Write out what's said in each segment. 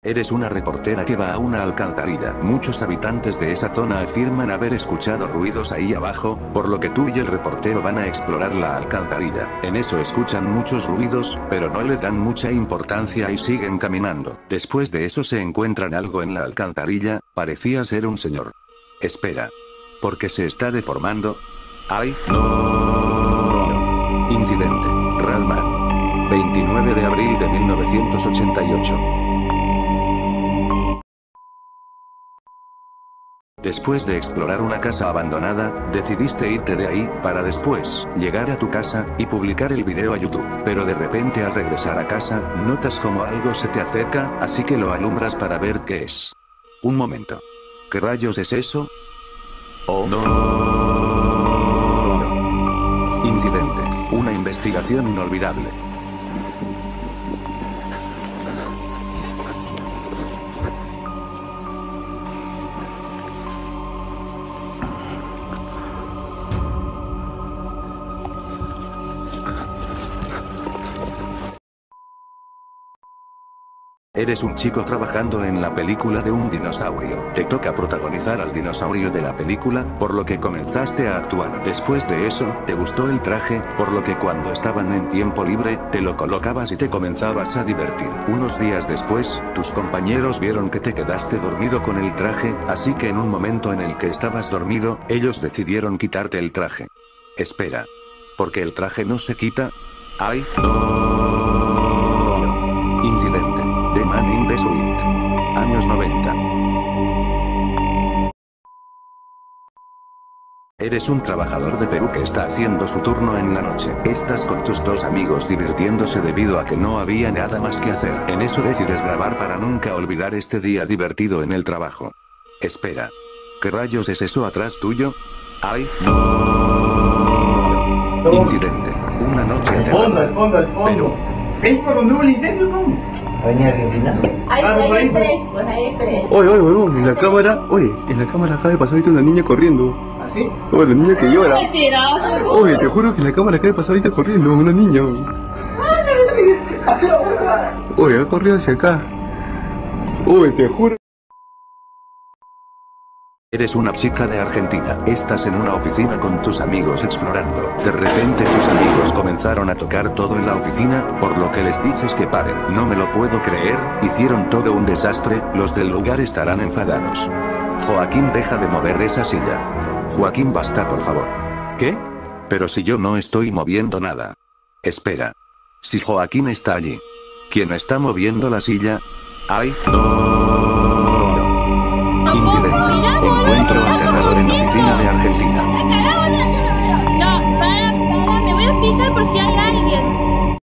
Eres una reportera que va a una alcantarilla. Muchos habitantes de esa zona afirman haber escuchado ruidos ahí abajo, por lo que tú y el reportero van a explorar la alcantarilla. En eso escuchan muchos ruidos, pero no le dan mucha importancia y siguen caminando. Después de eso se encuentran algo en la alcantarilla, parecía ser un señor. Espera. ¿Por qué se está deformando? ¡Ay, no! Incidente. Radman. 29 de abril de 1988. Después de explorar una casa abandonada, decidiste irte de ahí, para después, llegar a tu casa, y publicar el video a YouTube. Pero de repente al regresar a casa, notas como algo se te acerca, así que lo alumbras para ver qué es. Un momento. ¿Qué rayos es eso? ¡Oh no! Incidente. Una investigación inolvidable. Eres un chico trabajando en la película de un dinosaurio. Te toca protagonizar al dinosaurio de la película, por lo que comenzaste a actuar. Después de eso, te gustó el traje, por lo que cuando estaban en tiempo libre, te lo colocabas y te comenzabas a divertir. Unos días después, tus compañeros vieron que te quedaste dormido con el traje, así que en un momento en el que estabas dormido, ellos decidieron quitarte el traje. Espera. ¿Por qué el traje no se quita? ¡Ay, no! Incidente. The Man in the Suite. Años 90. Eres un trabajador de Perú que está haciendo su turno en la noche. Estás con tus dos amigos divirtiéndose debido a que no había nada más que hacer. En eso decides grabar para nunca olvidar este día divertido en el trabajo. Espera. ¿Qué rayos es eso atrás tuyo? ¡Ay, no! Incidente. Una noche aterradora. Perú. ¿Es por donde hubo el incendio, cómo? Avenida Argentina. Ahí Tres, pues hay tres. Oye, huevón, en la cámara acaba de pasar ahorita una niña corriendo. ¿Así? Oye, la niña que llora. Mentiroso. Oye, te juro que en la cámara acaba de pasar ahorita corriendo, una niña. Oye, ha corrido hacia acá. Oye, te juro. Eres una chica de Argentina. Estás en una oficina con tus amigos explorando. De repente tus amigos comenzaron a tocar todo en la oficina, por lo que les dices que paren. No me lo puedo creer, hicieron todo un desastre, los del lugar estarán enfadados. Joaquín, deja de mover esa silla. Joaquín, basta por favor. ¿Qué? Pero si yo no estoy moviendo nada. Espera. Si Joaquín está allí. ¿Quién está moviendo la silla? ¡Ay, no! Incidente. Encuentro aterrador en la oficina de Argentina. No, para, me voy a fijar por si hay alguien.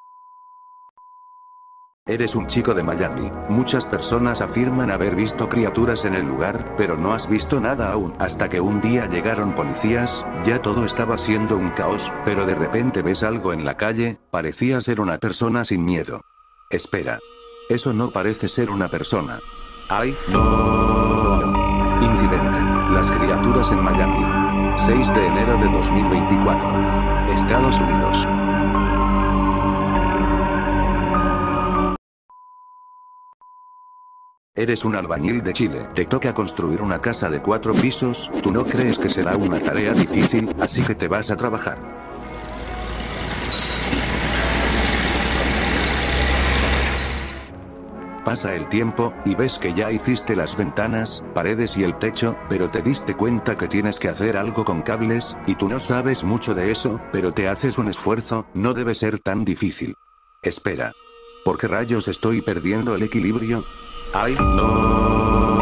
Eres un chico de Miami. Muchas personas afirman haber visto criaturas en el lugar, pero no has visto nada aún. Hasta que un día llegaron policías, ya todo estaba siendo un caos, pero de repente ves algo en la calle, parecía ser una persona sin miedo. Espera. Eso no parece ser una persona. ¡Ay, no! Incidente. Las criaturas en Miami. 6 de enero de 2024. Estados Unidos. Eres un albañil de Chile. Te toca construir una casa de 4 pisos, tú no crees que será una tarea difícil, así que te vas a trabajar. Pasa el tiempo, y ves que ya hiciste las ventanas, paredes y el techo, pero te diste cuenta que tienes que hacer algo con cables, y tú no sabes mucho de eso, pero te haces un esfuerzo, no debe ser tan difícil. Espera. ¿Por qué rayos estoy perdiendo el equilibrio? ¡Ay, no!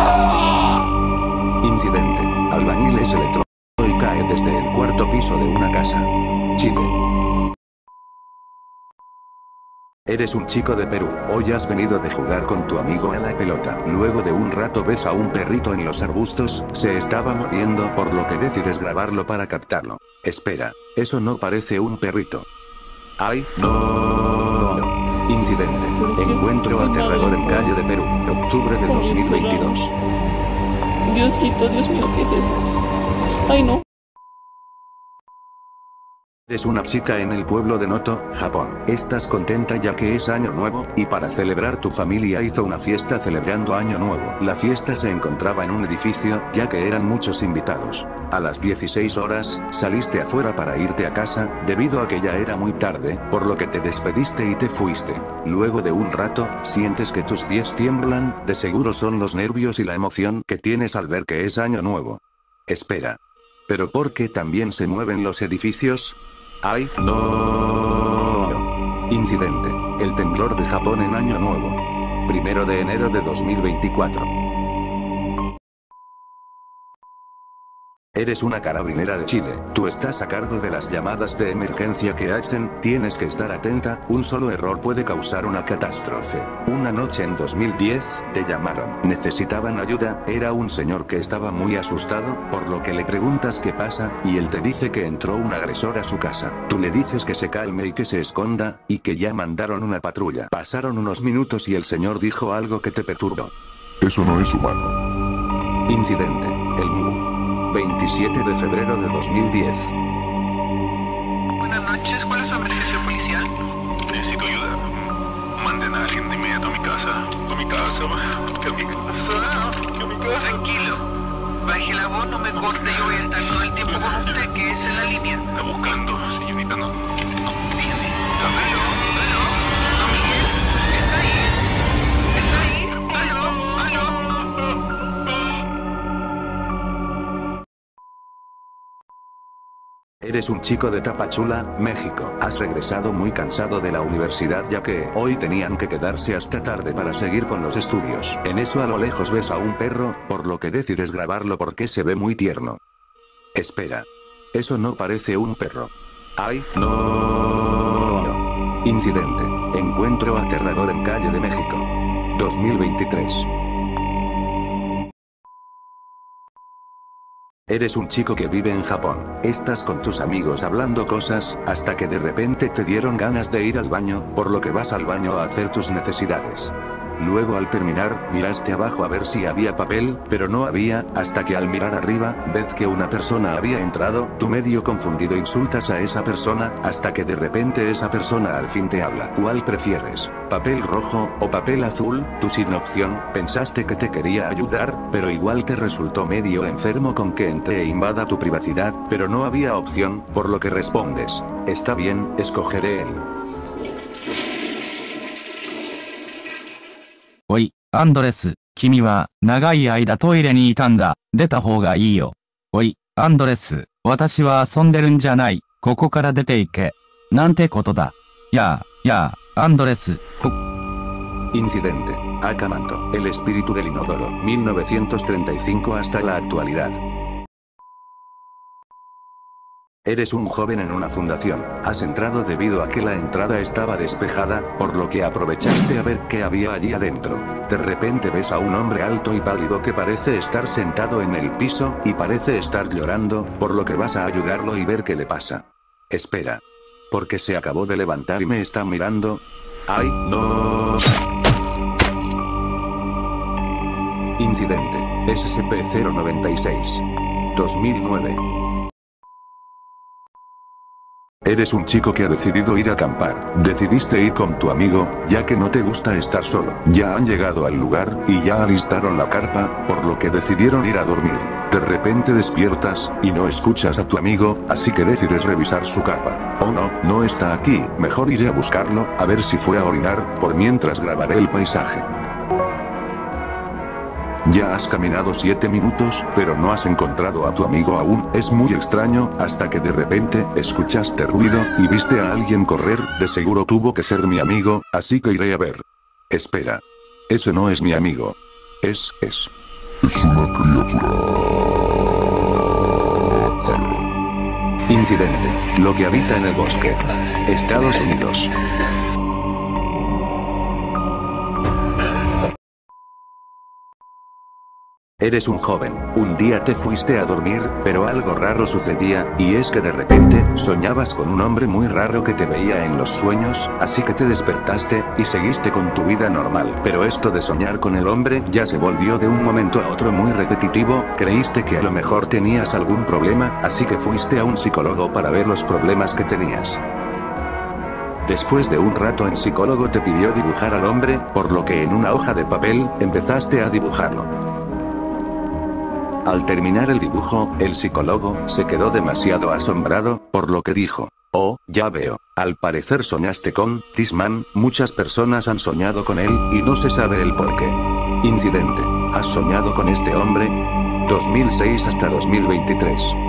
Incidente. Albañil es electrónico y cae desde el 4º piso de una casa. Chile. Eres un chico de Perú. Hoy has venido de jugar con tu amigo a la pelota. Luego de un rato ves a un perrito en los arbustos, se estaba moviendo, por lo que decides grabarlo para captarlo. Espera, eso no parece un perrito. ¡Ay, no! Incidente. Encuentro aterrador en calle de Perú, octubre de 2022. Diosito, Dios mío, ¿qué es eso? Ay, no. Eres una chica en el pueblo de Noto, Japón. Estás contenta ya que es año nuevo, y para celebrar tu familia hizo una fiesta celebrando año nuevo. La fiesta se encontraba en un edificio, ya que eran muchos invitados. A las 16 horas, saliste afuera para irte a casa, debido a que ya era muy tarde, por lo que te despediste y te fuiste. Luego de un rato, sientes que tus pies tiemblan, de seguro son los nervios y la emoción que tienes al ver que es año nuevo. Espera. ¿Pero por qué también se mueven los edificios? ¡Ay, no! Incidente. El temblor de Japón en Año Nuevo. 1 de enero de 2024. Eres una carabinera de Chile. Tú estás a cargo de las llamadas de emergencia que hacen, tienes que estar atenta, un solo error puede causar una catástrofe. Una noche en 2010, te llamaron. Necesitaban ayuda, era un señor que estaba muy asustado, por lo que le preguntas qué pasa, y él te dice que entró un agresor a su casa. Tú le dices que se calme y que se esconda, y que ya mandaron una patrulla. Pasaron unos minutos y el señor dijo algo que te perturbó. Eso no es humano. Incidente. El MU. 27 de febrero de 2010. Buenas noches, ¿cuál es su emergencia policial? Necesito ayuda. Manden a alguien de inmediato a mi casa. A mi casa, porque a mi casa, porque a mi casa. Tranquilo. Baje la voz, no me corte, yo voy a estar todo el tiempo con usted, que es en la línea. Está buscando, señorita, no tiene. ¿Aló? ¿Aló? ¿Don Miguel? ¿Está ahí? ¿Está ahí? ¿Aló? ¿Aló? Eres un chico de Tapachula, México. Has regresado muy cansado de la universidad ya que hoy tenían que quedarse hasta tarde para seguir con los estudios. En eso a lo lejos ves a un perro, por lo que decides grabarlo porque se ve muy tierno. Espera. Eso no parece un perro. ¡Ay, no! Incidente. Encuentro aterrador en Calle de México. 2023. Eres un chico que vive en Japón. Estás con tus amigos hablando cosas, hasta que de repente te dieron ganas de ir al baño, por lo que vas al baño a hacer tus necesidades. Luego al terminar, miraste abajo a ver si había papel, pero no había, hasta que al mirar arriba, ves que una persona había entrado, tú medio confundido insultas a esa persona, hasta que de repente esa persona al fin te habla. ¿Cuál prefieres? ¿Papel rojo, o papel azul? Tú sin opción, pensaste que te quería ayudar, pero igual te resultó medio enfermo con que entre e invada tu privacidad, pero no había opción, por lo que respondes. Está bien, escogeré él. おい、アンドレス、君は、長い間トイレにいたんだ。出た方がいいよ。おい、アンドレス、私は遊んでるんじゃない。ここから出て行け。なんてことだ。やあ、アンドレス、 Incidente. Akamanto. El espíritu del inodoro. 1935 hasta la actualidad. Eres un joven en una fundación. Has entrado debido a que la entrada estaba despejada, por lo que aprovechaste a ver qué había allí adentro. De repente ves a un hombre alto y pálido que parece estar sentado en el piso, y parece estar llorando, por lo que vas a ayudarlo y ver qué le pasa. Espera. Porque se acabó de levantar y me está mirando. ¡Ay, no! Incidente. SCP-096. 2009. Eres un chico que ha decidido ir a acampar. Decidiste ir con tu amigo, ya que no te gusta estar solo. Ya han llegado al lugar, y ya alistaron la carpa, por lo que decidieron ir a dormir. De repente despiertas, y no escuchas a tu amigo, así que decides revisar su carpa. Oh no, no está aquí, mejor iré a buscarlo, a ver si fue a orinar, por mientras grabaré el paisaje. Ya has caminado 7 minutos, pero no has encontrado a tu amigo aún. Es muy extraño, hasta que de repente, escuchaste ruido, y viste a alguien correr, de seguro tuvo que ser mi amigo, así que iré a ver. Espera. Ese no es mi amigo. Es una criatura. Incidente. Lo que habita en el bosque. Estados Unidos. Eres un joven. Un día te fuiste a dormir, pero algo raro sucedía, y es que de repente, soñabas con un hombre muy raro que te veía en los sueños, así que te despertaste, y seguiste con tu vida normal. Pero esto de soñar con el hombre ya se volvió de un momento a otro muy repetitivo, creíste que a lo mejor tenías algún problema, así que fuiste a un psicólogo para ver los problemas que tenías. Después de un rato el psicólogo te pidió dibujar al hombre, por lo que en una hoja de papel, empezaste a dibujarlo. Al terminar el dibujo, el psicólogo se quedó demasiado asombrado, por lo que dijo: "Oh, ya veo. Al parecer soñaste con Tisman, muchas personas han soñado con él, y no se sabe el por qué. Incidente. ¿Has soñado con este hombre? 2006 hasta 2023.